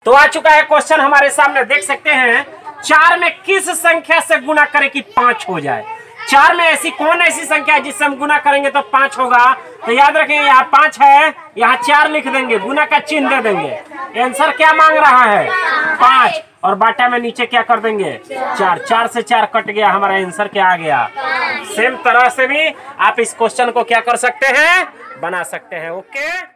तो आ चुका है क्वेश्चन हमारे सामने, देख सकते हैं 4 में किस संख्या से गुना करें कि 5 हो जाए। 4 में ऐसी कौन ऐसी संख्या है जिससे हम गुना करेंगे तो 5 होगा। तो याद रखें यहाँ 5 है, यहाँ 4 लिख देंगे, गुना का चिन्ह दे देंगे। आंसर क्या मांग रहा है 5, और बाटा में नीचे क्या कर देंगे 4। 4 से 4 कट गया, हमारा आंसर क्या आ गया। सेम तरह से भी आप इस क्वेश्चन को क्या कर सकते हैं, बना सकते हैं। ओके।